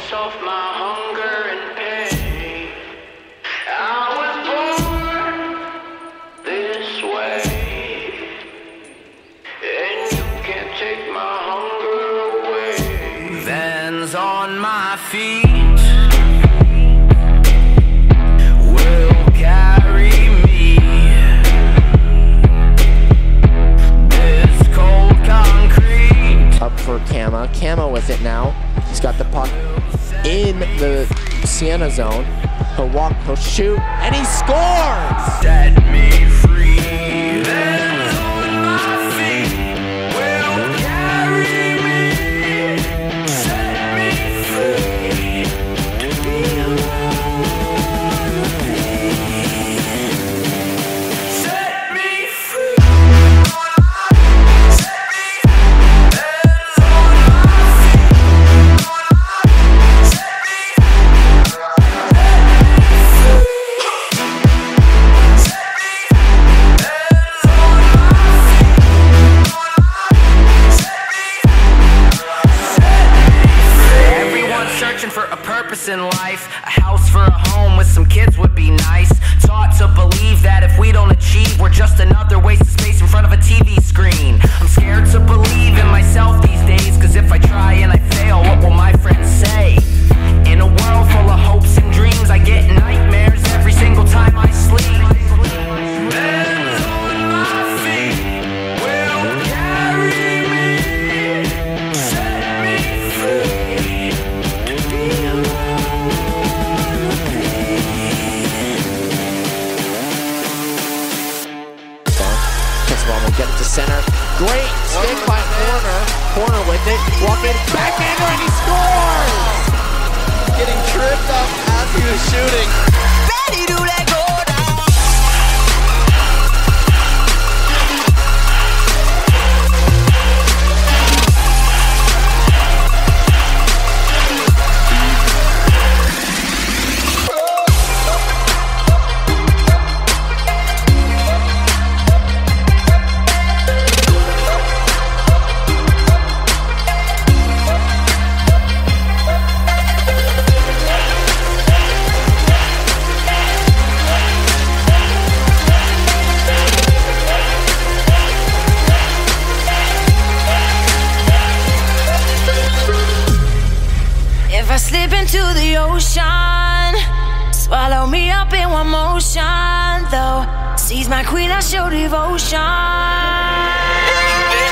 off my hunger and pain. I was born this way, and you can't take my hunger away. Vans on my feet will carry me. This cold concrete. Up for Kama. Kama with it now. He's got the puck in the Sienna zone. He'll walk, he'll shoot, and he scores! Set me free. Vans on my feet will carry me. Set me free. To be alone. Set me free. Set me free. Vans on my feet. Set me for a purpose in life, a house for a home with some kids would be nice. Taught to believe that if we don't achieve, we're just another waste of space in front of a TV screen. I'm scared to believe in myself these days, cause if I try and I fail, what will my friends say? In a world full of hopes and dreams, I get nightmares every single time I sleep. Vans on my feet will carry me. Set me free. Get it to center. Great stick by Horner. Horner with it. Walking backhander and he scores! Getting tripped up as he was shooting. Ready to let go down. If I slip into the ocean, swallow me up in one motion. Though, seize my queen, I show devotion.